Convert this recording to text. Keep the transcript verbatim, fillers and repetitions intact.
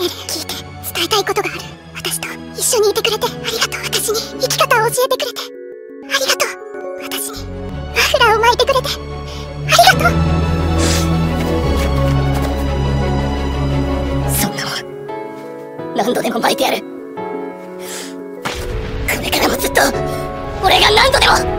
メル聞いて伝えたいことがある。私と一緒にいてくれてありがとう。私に生き方を教えてくれてありがとう。私にマフラーを巻いてくれてありがとう。 そんなもん何度でも巻いてやる。これからもずっと俺が何度でも